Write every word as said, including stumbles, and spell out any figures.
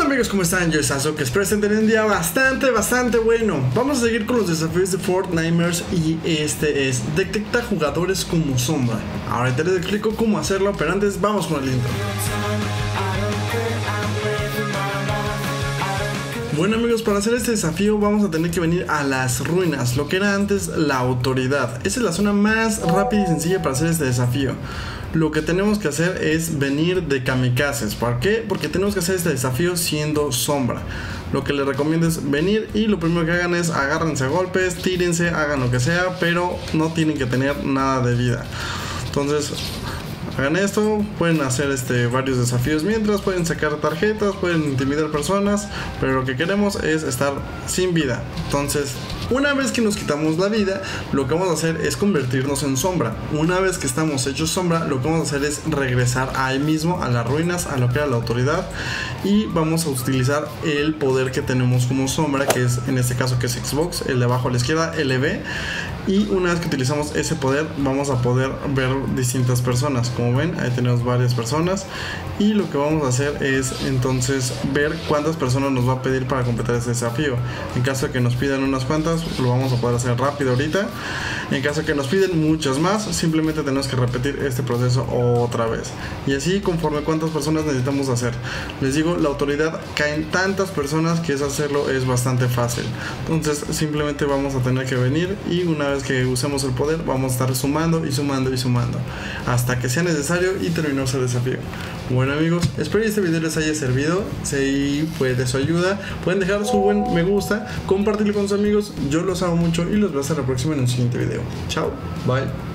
Amigos, ¿cómo están? Yo soy Sasuke, espero estén teniendo un día bastante, bastante bueno. Vamos a seguir con los desafíos de Fortnimers y este es detecta jugadores como sombra. Ahorita les explico cómo hacerlo, pero antes vamos con el intro. Bueno amigos, para hacer este desafío vamos a tener que venir a las ruinas, lo que era antes la autoridad. Esa es la zona más rápida y sencilla para hacer este desafío. Lo que tenemos que hacer es venir de kamikazes. ¿Por qué? Porque tenemos que hacer este desafío siendo sombra. Lo que les recomiendo es venir y lo primero que hagan es agárrense a golpes, tírense, hagan lo que sea, pero no tienen que tener nada de vida. Entonces hagan esto, pueden hacer este, varios desafíos mientras, pueden sacar tarjetas, pueden intimidar personas, pero lo que queremos es estar sin vida. Entonces, una vez que nos quitamos la vida, lo que vamos a hacer es convertirnos en sombra. Una vez que estamos hechos sombra, lo que vamos a hacer es regresar ahí mismo a las ruinas, a lo que era la autoridad, y vamos a utilizar el poder que tenemos como sombra, que es en este caso que es Xbox, el de abajo a la izquierda, L B. Y una vez que utilizamos ese poder vamos a poder ver distintas personas. Como ven, ahí tenemos varias personas. Y lo que vamos a hacer es entonces ver cuántas personas nos va a pedir para completar este desafío. En caso de que nos pidan unas cuantas, lo vamos a poder hacer rápido ahorita. En caso de que nos piden muchas más, simplemente tenemos que repetir este proceso otra vez. Y así conforme cuántas personas necesitamos hacer. Les digo, la autoridad caen tantas personas que es hacerlo es bastante fácil. Entonces simplemente vamos a tener que venir y una vez que usemos el poder vamos a estar sumando y sumando y sumando hasta que sea necesario y terminamos el desafío. Bueno amigos, espero que este video les haya servido. Si fue de su ayuda, pueden dejar su buen me gusta, compartirlo con sus amigos. Yo los amo mucho y los veo hasta la próxima en un siguiente video. Chao, bye.